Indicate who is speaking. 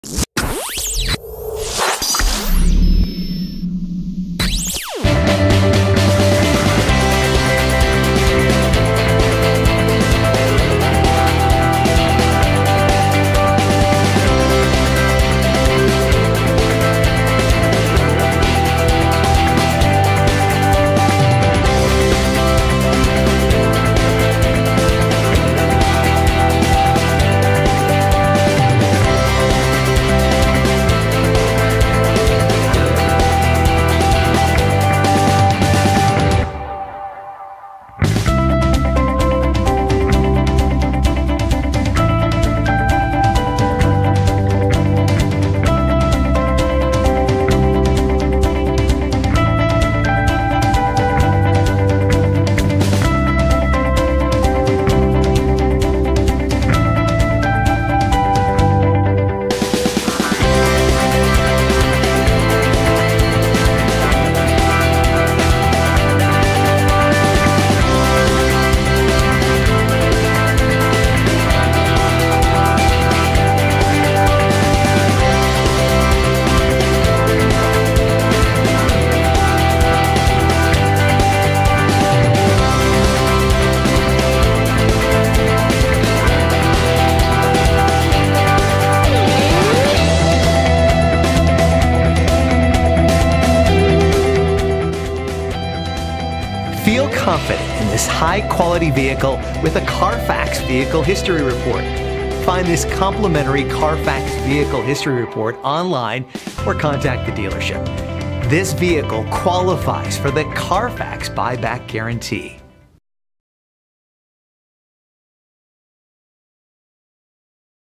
Speaker 1: Feel confident in this high-quality vehicle with a Carfax Vehicle History Report. Find this complimentary Carfax Vehicle History Report online or contact the dealership. This vehicle qualifies for the Carfax Buyback Guarantee.